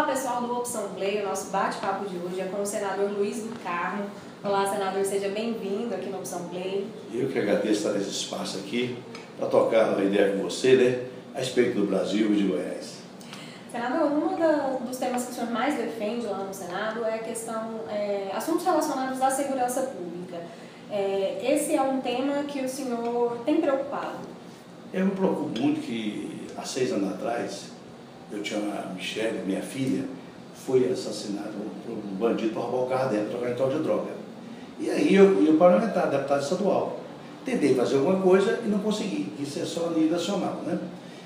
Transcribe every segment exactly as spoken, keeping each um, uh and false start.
pessoal do Opção Play, o nosso bate-papo de hoje é com o senador Luiz do Carmo. Olá, senador, seja bem-vindo aqui no Opção Play. Eu que agradeço estar nesse espaço aqui para tocar uma ideia com você, né, a respeito do Brasil e de Goiás. Senador, um dos temas que o senhor mais defende lá no Senado é a questão, é, assuntos relacionados à segurança pública. É, esse é um tema que o senhor tem preocupado? Eu me preocupo muito que há seis anos atrás, eu tinha a Michele, minha filha, foi assassinada por um bandido para roubar o carro dela, trocar em tal de droga. E aí eu, eu parlamentar, deputado estadual, tentei fazer alguma coisa e não consegui, isso é só a nível nacional, né?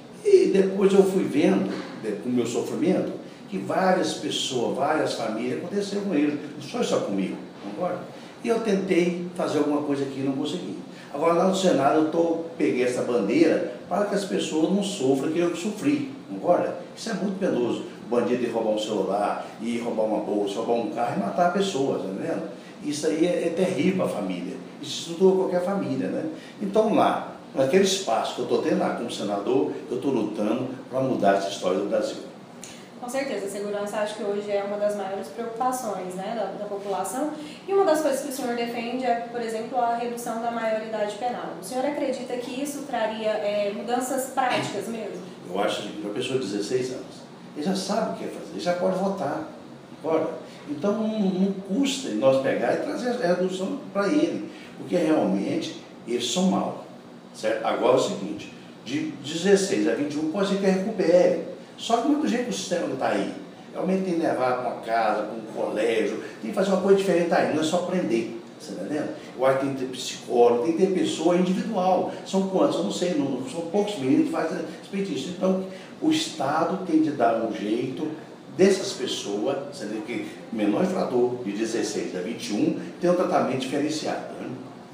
E depois eu fui vendo, com o meu sofrimento, que várias pessoas, várias famílias, aconteceram com eles, não foi só comigo, concorda? E eu tentei fazer alguma coisa aqui e não consegui. Agora lá no Senado eu tô, peguei essa bandeira para que as pessoas não sofram que eu sofri, concorda? Isso é muito penoso, o bandido ir roubar um celular, ir roubar uma bolsa, roubar um carro e matar pessoas, tá vendo? Isso aí é, é terrível para a família, isso estudou qualquer família, né? Então lá, naquele espaço que eu estou tendo lá como senador, eu estou lutando para mudar essa história do Brasil. Com certeza, a segurança acho que hoje é uma das maiores preocupações, né, da, da população. E uma das coisas que o senhor defende é, por exemplo, a redução da maioridade penal. O senhor acredita que isso traria é, mudanças práticas mesmo? Eu acho que uma pessoa de dezesseis anos, ele já sabe o que é fazer, ele já pode votar, concorda? Então não, não custa nós pegar e trazer a redução para ele, porque realmente eles são maus, certo? Agora é o seguinte, de dezesseis a vinte e um pode ser que recupere. Só que não é do jeito que o sistema não está aí. Realmente tem que levar para uma casa, para um colégio, tem que fazer uma coisa diferente aí, não é só aprender. Você está entendendo? Eu acho que tem que ter psicólogo, tem que ter pessoa individual. São quantos? Eu não sei, não, são poucos meninos que fazem respeito disso. Então, o Estado tem de dar um jeito dessas pessoas, você entendeu? Que menor infrator de dezesseis a vinte e um tem um tratamento diferenciado. Né?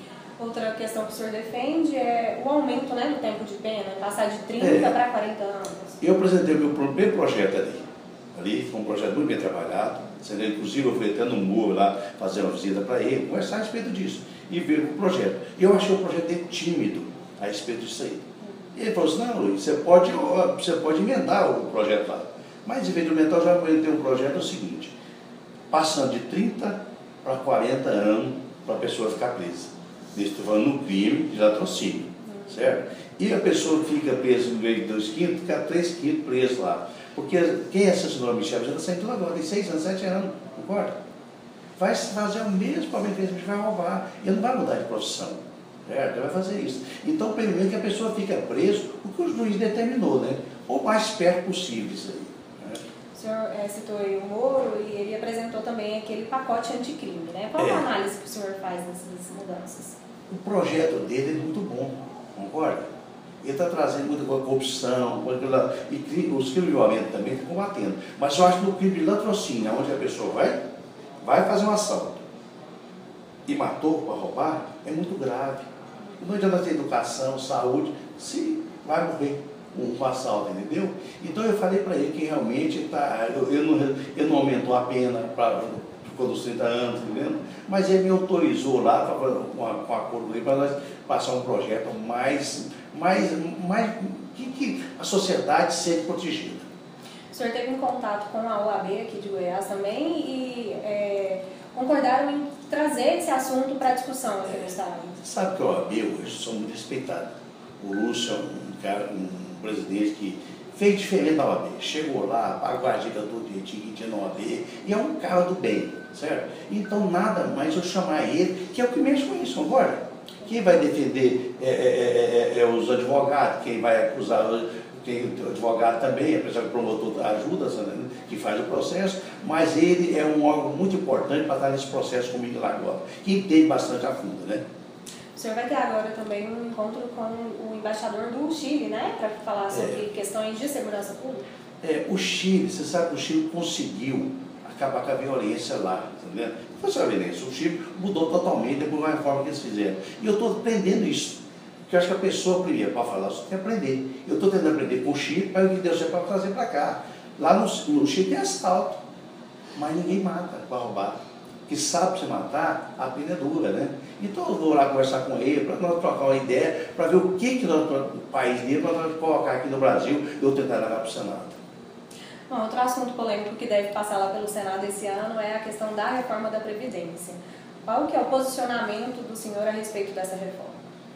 Outra questão que o senhor defende é o aumento, né, do tempo de pena, passar de trinta é. para quarenta anos. Eu apresentei o meu primeiro projeto ali. Ali foi um projeto muito bem trabalhado. Inclusive eu fui até no muro lá fazer uma visita para ele, conversar a respeito disso e ver o projeto. E eu achei o projeto dele tímido a respeito disso aí. E ele falou assim, não, Luiz, você pode, você pode emendar o projeto lá. Mas em vez de emendar, eu já ter um projeto é o seguinte, passando de trinta para quarenta anos para a pessoa ficar presa. Estou falando no crime de latrocínio, certo? E a pessoa fica presa no meio de dois quintos, fica três quintos preso lá. Porque quem assassinou a Michele já está saindo agora, tem seis anos, sete anos, concorda? Vai fazer o mesmo problema que a gente vai roubar. Ele não vai mudar de profissão, certo? Ele vai fazer isso. Então, primeiro que a pessoa fica preso, o que o juiz determinou, né? O mais perto possível isso aí. Né? O senhor é, citou aí o Moro e ele apresentou também aquele pacote anticrime, né? Qual é. a análise que o senhor faz dessas mudanças? O projeto dele é muito bom, concorda? Ele está trazendo muita corrupção, e os crimes de violência também estão combatendo. Mas eu acho que no crime de latrocínio, onde a pessoa vai, vai fazer um assalto e matou para roubar, é muito grave. Não adianta ter educação, saúde, se vai morrer um assalto, entendeu? Então eu falei para ele que realmente tá, eu, eu, não, eu não aumentou a pena para dos trinta anos, entendeu? Mas ele me autorizou lá com um acordo para nós passar um projeto mais, mais, mais que, que a sociedade seja protegida. O senhor teve um contato com a O A B aqui de Goiás também e é, concordaram em trazer esse assunto para discussão aqui no estado. Você sabe que a O A B hoje são muito respeitados. O Lúcio é um cara, um presidente que fez diferente da O A B, chegou lá, pagou a dica do direitinho que tinha na O A B, e é um cara do bem, certo? Então nada mais eu chamar ele, que é o que mexe com isso agora. Quem vai defender é, é, é, é os advogados, quem vai acusar, tem o advogado também, apesar que o promotor ajuda, né, que faz o processo, mas ele é um órgão muito importante para estar nesse processo comigo lá agora, que entende bastante a fundo, né? O senhor vai ter agora também um encontro com o embaixador do Chile, né? Para falar sobre é. questões de segurança pública. É, o Chile, você sabe que o Chile conseguiu acabar com a violência lá, entendeu? Não foi só a violência, o Chile mudou totalmente depois da reforma que eles fizeram. E eu estou aprendendo isso. Porque eu acho que a pessoa, primeiro, para falar, só tem que aprender. Eu estou tentando aprender com o Chile para o que Deus é para trazer para cá. Lá no, no Chile tem assalto, mas ninguém mata para roubar. Que sabe se matar, a pena é dura, né? Então eu vou lá conversar com ele, para nós trocar uma ideia, para ver o que, que nós, o país dele, para nós colocar aqui no Brasil e eu tentar levar para o Senado. Bom, outro assunto polêmico que deve passar lá pelo Senado esse ano é a questão da reforma da Previdência. Qual que é o posicionamento do senhor a respeito dessa reforma?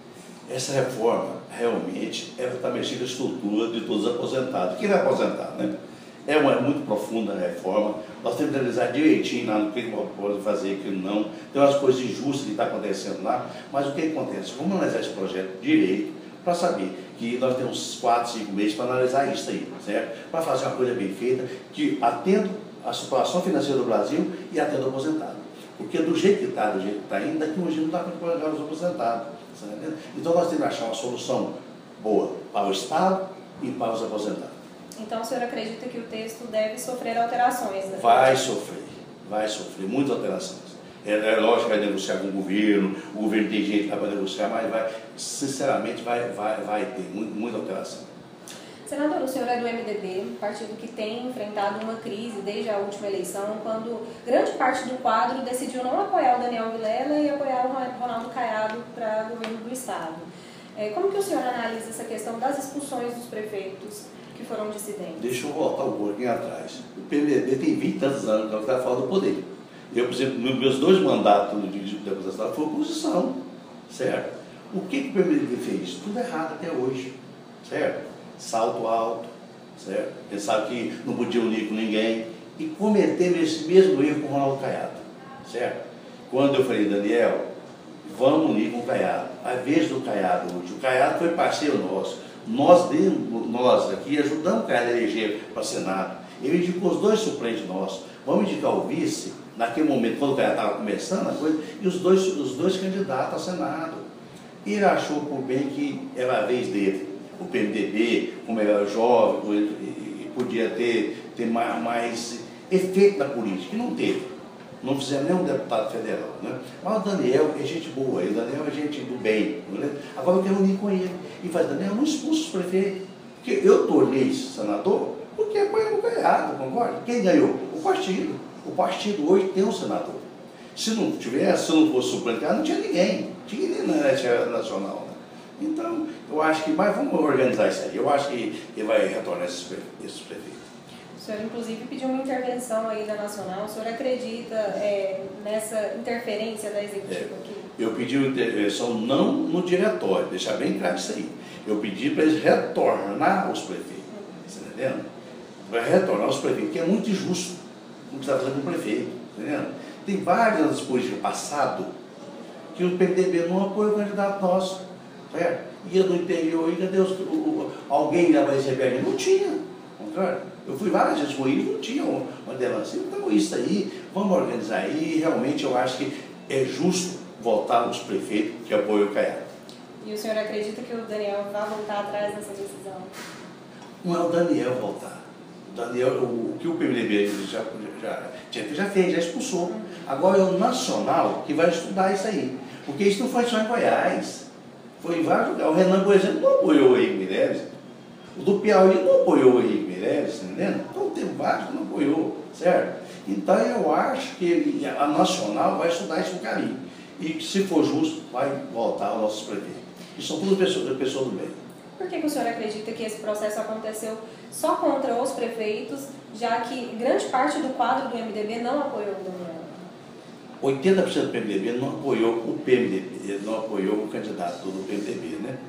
Essa reforma, realmente, ela está mexendo com a estrutura de todos os aposentados. Quem vai aposentar, né? É uma muito profunda a reforma. Nós temos que analisar direitinho lá no que pode fazer, que não. Tem umas coisas injustas que estão acontecendo lá, mas o que acontece? Vamos analisar esse projeto direito para saber que nós temos quatro, cinco meses para analisar isso aí, certo? Para fazer uma coisa bem feita, que atenda a situação financeira do Brasil e atenda o aposentado. Porque do jeito que está, do jeito que está ainda, daqui um dia não dá para pagar os aposentados. Certo? Então nós temos que achar uma solução boa para o Estado e para os aposentados. Então o senhor acredita que o texto deve sofrer alterações? Né? Vai sofrer, vai sofrer muitas alterações. É, é lógico que vai negociar com o governo, o governo tem jeito para negociar, mas vai, sinceramente vai, vai, vai ter muito, muita alteração. Senador, o senhor é do M D B, um partido que tem enfrentado uma crise desde a última eleição, quando grande parte do quadro decidiu não apoiar o Daniel Vilela e apoiar o Ronaldo Caiado para o governo do Estado. É, como que o senhor analisa essa questão das expulsões dos prefeitos que foram dissidentes? Deixa eu voltar um pouquinho atrás. O P M D B tem vinte e tantos anos que está fora do poder. Eu, por exemplo, meus dois mandatos de deputado foi oposição, certo? O que, que o P M D B fez? Tudo errado até hoje, certo? Salto alto, certo? Pensava que não podia unir com ninguém e cometer esse mesmo erro com o Ronaldo Caiado, certo? Quando eu falei, Daniel, vamos unir com o Caiado, a vez do Caiado hoje, o Caiado foi parceiro nosso, nós, nós aqui ajudamos o Caiado a eleger para o Senado, ele indicou os dois suplentes nossos, vamos indicar o vice, naquele momento, quando o Caiado estava começando a coisa, e os dois, os dois candidatos ao Senado. E ele achou por bem que era a vez dele. O P M D B, como ele era jovem, e podia ter, ter mais, mais efeito na política, e não teve. Não fizeram nem um deputado federal. Né? Mas o Daniel é gente boa, o Daniel é gente do bem. Né? Agora eu quero unir com ele. E faz, Daniel, não expulsa os prefeitos. Porque eu tornei senador porque apoiei o Caiado, concorda? Quem ganhou? O partido. O partido hoje tem um senador. Se não tivesse, se não fosse suplente, não tinha ninguém. Não tinha ninguém na rede nacional. Né? Então, eu acho que, mas vamos organizar isso aí. Eu acho que ele vai retornar esses prefeitos. O senhor, inclusive, pediu uma intervenção aí da Nacional. O senhor acredita é, nessa interferência da Executiva é, aqui? Eu pedi uma intervenção não no diretório, deixar bem claro isso aí. Eu pedi para eles retornar os prefeitos. Você está entendendo? Vai retornar os prefeitos, que é muito injusto o que está fazendo com o prefeito. Está entendendo? Tem várias das políticas passadas que o P M D B não apoia o candidato nosso. Certo? Ia no interior, e cadê os, o, o, alguém ia receber? Não tinha. Concorda? Eu fui várias vezes com ele, não tinha uma denúncia. Então isso aí, vamos organizar aí, realmente eu acho que é justo voltar os prefeitos que apoiam o Caiado. E o senhor acredita que o Daniel vai voltar atrás dessa decisão? Não é o Daniel voltar. O Daniel, o, o que o P M D B já, já, já, já fez, já expulsou. Uhum. Agora é o Nacional que vai estudar isso aí. Porque isso não foi só em Goiás. Foi em vários lugares. O Renan, por exemplo, não apoiou o Henrique Meirelles. O do Piauí não apoiou o Henrique Meirelles, tá entendendo? Então tem vários que não apoiou, certo? Então eu acho que ele, a Nacional vai estudar isso no caminho. E se for justo, vai voltar aos nossos prefeitos. E são todas pessoas, pessoas do bem. Por que, que o senhor acredita que esse processo aconteceu só contra os prefeitos, já que grande parte do quadro do M D B não apoiou o Daniel? oitenta por cento do P M D B não apoiou o P M D B, não apoiou o candidato do P M D B, né?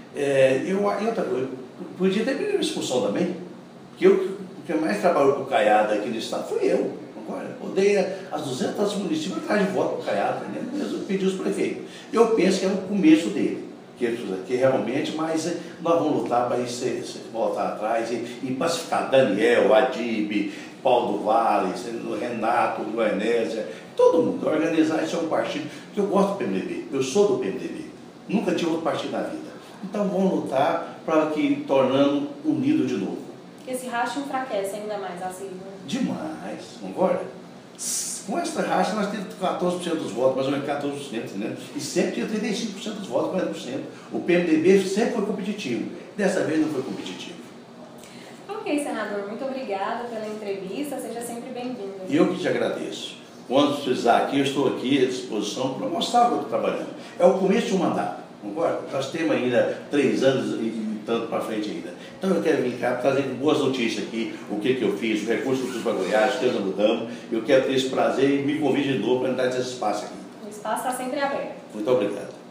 É, eu, eu, eu podia ter pedido expulsão também, porque eu, o que mais trabalhou com o Caiado aqui no estado foi eu, concorda? Eu dei as duzentos municípios atrás de voto para o Caiado, né? Eu pedi os prefeitos. Eu penso que é o começo dele, que, que realmente, mas nós vamos lutar para isso, voltar atrás e, e pacificar Daniel, Adib, Paulo do Vale, Renato, Guanésia, todo mundo, organizar isso é um partido, porque eu gosto do P M D B, eu sou do P M D B, nunca tive outro partido na vida. Então vamos lutar para que tornando unido de novo. Esse racha enfraquece ainda mais a sigla. Demais, concorda? Com essa racha nós temos quatorze por cento dos votos, mais ou menos quatorze por cento, né? E sempre tinha trinta e cinco por cento dos votos, quarenta por cento. O P M D B sempre foi competitivo, dessa vez não foi competitivo. Ok, senador, muito obrigada pela entrevista, seja sempre bem-vindo. Eu que te agradeço. Quando precisar aqui, eu estou aqui à disposição para mostrar o que eu estou trabalhando. É o começo de um mandato, concorda? Nós temos ainda três anos e tanto para frente ainda. Então eu quero vir cá trazer boas notícias aqui, o que, que eu fiz, o recurso que eu fiz para Goiás, o que nós mudamos. Eu quero ter esse prazer e me convide de novo para entrar nesse espaço aqui. O espaço está sempre aberto. Muito obrigado.